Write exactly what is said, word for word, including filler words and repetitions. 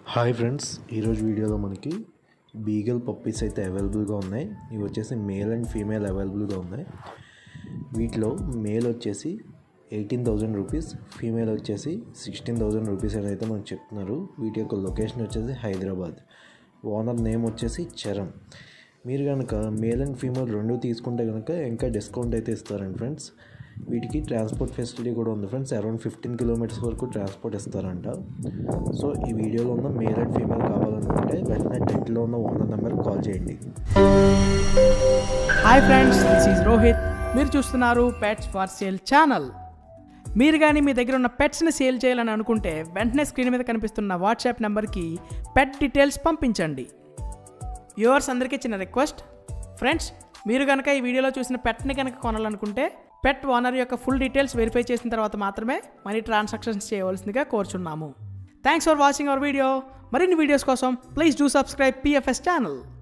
Hi friends, ఈరోజు వీడియోలో మనకి బీగల్ పప్పీస్ అయితే అవైలబుల్గా ఉన్నాయి. ఇవి వచ్చేసి మేల్ అండ్ ఫీమేల్ అవైలబుల్గా ఉన్నాయి. వీటిలో మేల్ వచ్చేసి ఎయిటీన్ థౌజండ్ రూపీస్, ఫీమేల్ వచ్చేసి సిక్స్టీన్ థౌజండ్ రూపీస్ అని అయితే మనకు చెప్తున్నారు. వీటి యొక్క లొకేషన్ వచ్చేసి హైదరాబాద్. ఓనర్ నేమ్ వచ్చేసి చరణ్. మీరు కనుక మేల్ అండ్ ఫీమేల్ రెండు తీసుకుంటే కనుక ఇంకా డిస్కౌంట్ అయితే ఇస్తారండి ఫ్రెండ్స్. వీటికి ట్రాన్స్పోర్ట్ ఫెసిలిటీ కూడా ఉంది ఫ్రెండ్స్. అరౌండ్ ఫిఫ్టీన్ కిలోమీటర్స్ వరకు ట్రాన్స్పోర్ట్ ఇస్తారంట. సో ఈ వీడియోలో ఉన్న మేల్ అండ్ ఫీమేల్ కావాలనుకుంటే వెంటనే టైటిల్లో ఉన్న ఓనర్ నెంబర్ కాల్ చేయండి. Hi friends, this is Rohit. మీరు చూస్తున్నారు పెట్స్ ఫర్ సేల్ ఛానల్. మీరు కానీ మీ దగ్గర ఉన్న పెట్స్ని సేల్ చేయాలని అనుకుంటే వెంటనే స్క్రీన్ మీద కనిపిస్తున్న వాట్సాప్ నెంబర్కి పెట్ డీటెయిల్స్ పంపించండి. వ్యూవర్స్ అందరికీ చిన్న రిక్వెస్ట్, ఫ్రెండ్స్ మీరు కనుక ఈ వీడియోలో చూసిన పెట్ని కనుక కొనాలనుకుంటే పెట్ ఓనర్ యొక్క ఫుల్ డీటెయిల్స్ వెరిఫై చేసిన తర్వాత మాత్రమే మనీ ట్రాన్సాక్షన్స్ చేయవలసిందిగా కోరుచున్నాము. Thanks for watching our video. మరిన్ని వీడియోస్ కోసం please do subscribe PFS channel.